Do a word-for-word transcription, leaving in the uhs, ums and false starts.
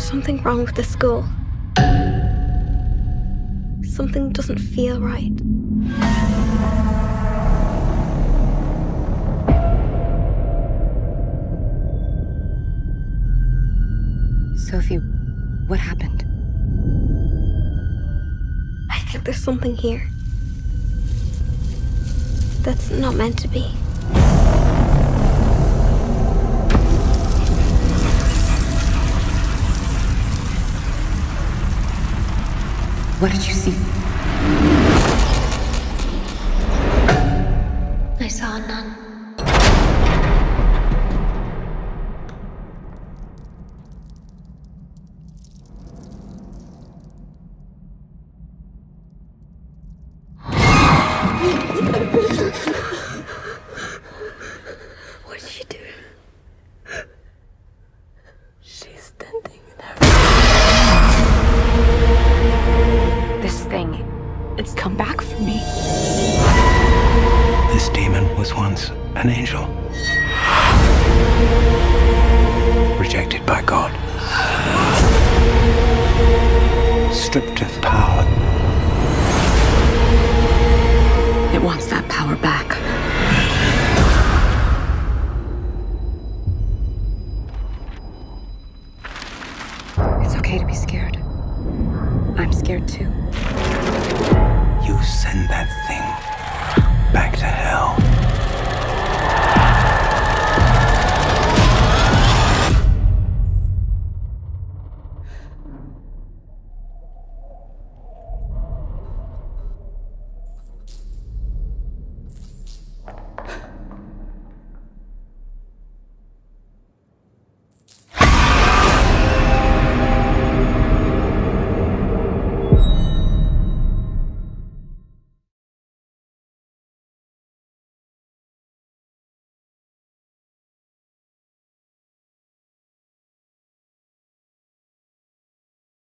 something wrong with the school. Something doesn't feel right. Sophie, what happened? I think there's something here that's not meant to be. What did you see? I saw a nun. What did she do? She's standing there. This thing, it's come back for me. This demon was once an angel. Rejected by God. Stripped of power. It wants that power back.